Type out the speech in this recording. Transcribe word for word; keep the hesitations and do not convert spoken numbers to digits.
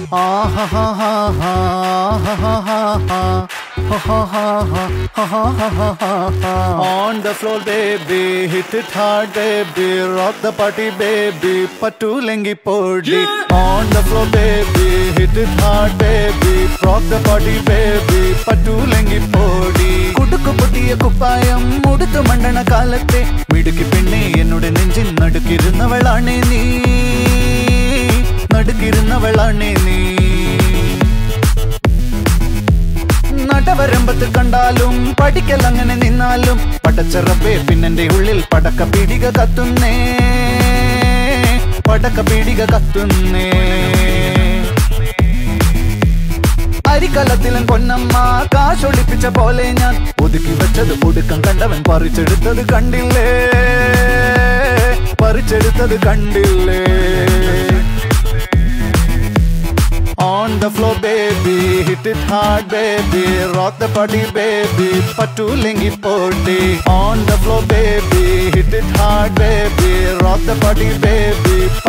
On the floor baby, hit it hard baby, rock the party baby, pattu lengi podi. On the floor baby, hit it hard baby, rock the party baby, pattu lengi podi. Kudukku pottiya kuppayam muduthu mandana kaalatte midukki penne ennude nenjin nadukirunnavalane nee nadukirunnavalane nee. നടവരമ്പത്ത് കണ്ടാലും പഠിക്കൽ അങ്ങനെ നിന്നാലും പടച്ചറപ്പേ പിന്നെന്റെ ഉള്ളിൽ പടക്ക പീടിക കത്തുന്നേ പടക്ക പീടിക കത്തുന്നേ. അരിക്കലത്തിലും പൊന്നമ്മ കാശൊളിപ്പിച്ച പോലെ ഞാൻ ഒതുക്കി വെച്ചത് ഒടുക്കം കണ്ടവൻ പറിച്ചെടുത്തത് കണ്ടില്ലേ പറിച്ചെടുത്തത് കണ്ടില്ലേ. On the floor baby, hit it hard baby, rock the party baby, pattu lengi podi. On the floor baby, hit it hard baby, rock the party baby,